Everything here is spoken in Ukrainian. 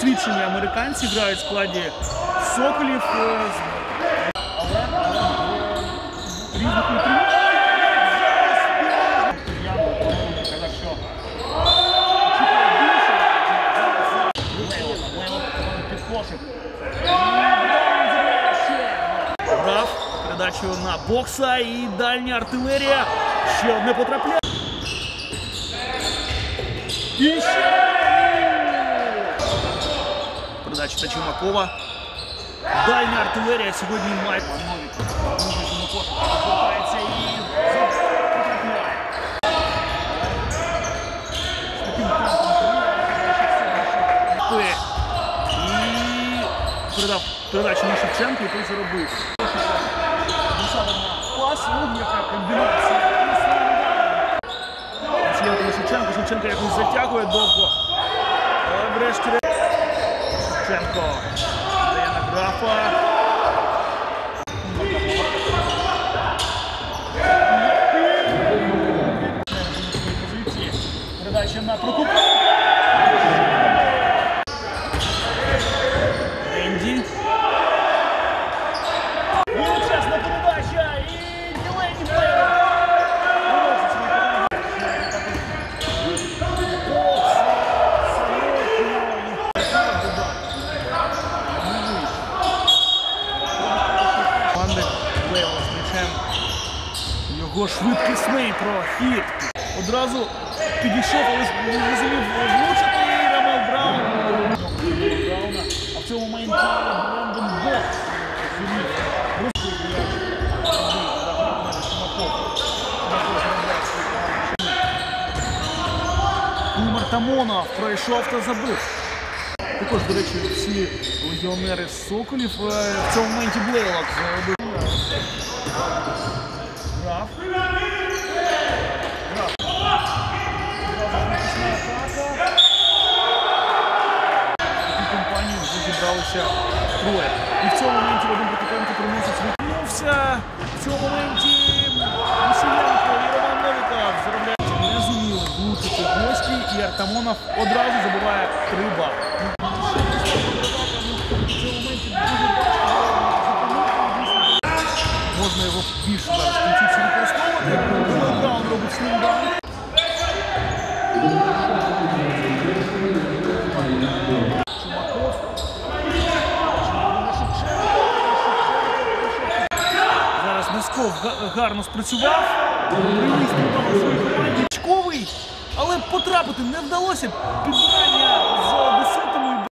досвідчені американці грають в складі Соколів. Але різних культур. Казав, що підкошик. Грав передачу на Бокса і дальня артилерія. Ще одне потрапляння. І ще! Передача на Чумакова. Дальня артилерія сьогодні має Новік. Чумаков повертається і потрапляє. З таким темпом і передав передачу на Шевченку, і той заробив. Пас, яка комбінація. Шевченко якось затягує довго. Врешті Шевченко дає на Графа. Передача на Прокопа. Енді. Величезна передача і Ділені Плеєр. Його швидкісний прохід. Одразу підійшов, але не зумів влучити і Ромел Браун. А в цьому моменті Брендон Бокс Мартамонов пройшов та забив. Також, до речі, всі легіонери з Соколів в цьому моменті Блейлок забив. Граф. І компанії вже зібралися троє. І в цьому моменті Вадим Прокопенко приносить відмовився. В цьому моменті Василенко і Роман Новіков заробляють. Не зуміли влучити гості, і Артамонов одразу забиває 3 бали. Можна його більше зараз включитися використовувати. Браун робить слімбаун. Чумаков. Зараз Носков гарно спрацював. Приніс на своїй команді. Чковий, але потрапити не вдалося. Підбирання